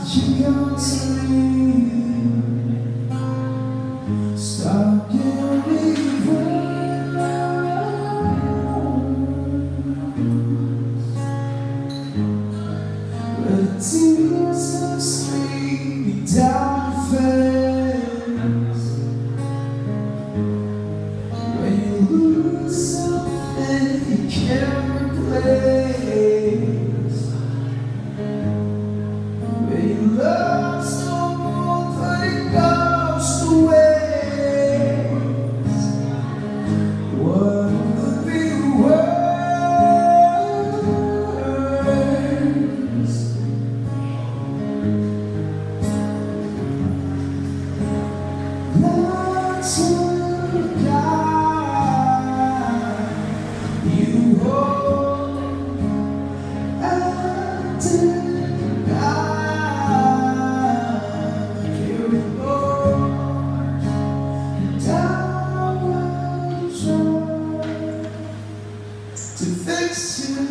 you got to leave. Stop giving where the tears are streaming down your face. When you lose something you can't replace. When you love someone but it goes to waste. What could be worse? Lots of God you hold and deny. You hold down and try to fix you.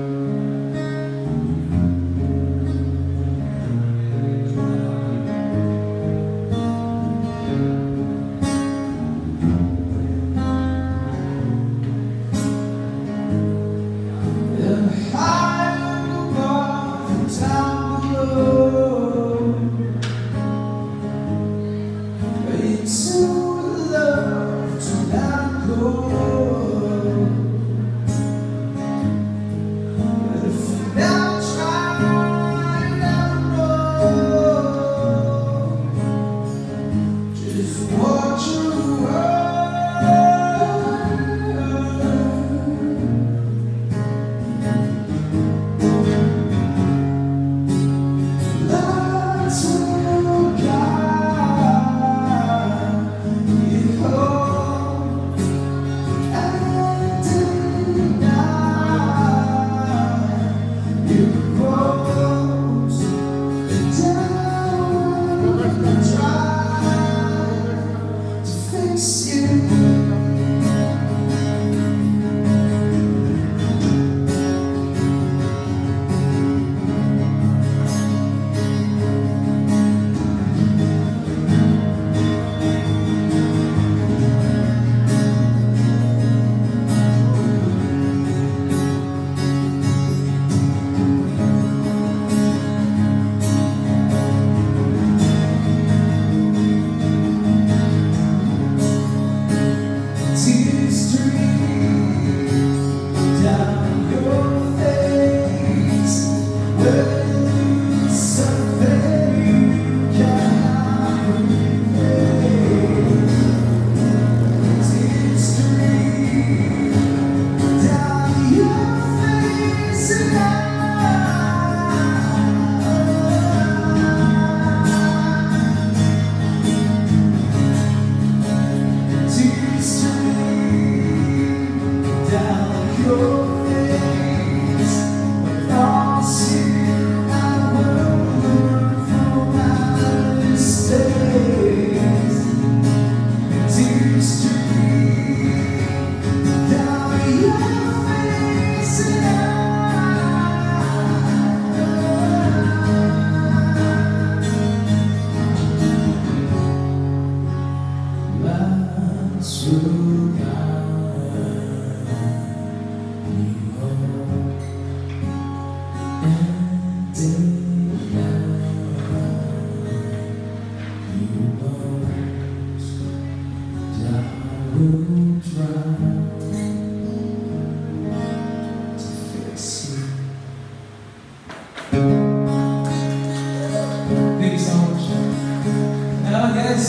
Thank you so much. Now I guess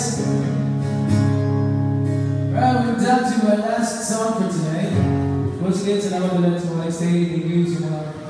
we're down to our last song for tonight. Once again, salamat ulit sa mga stay. Thank you sa mga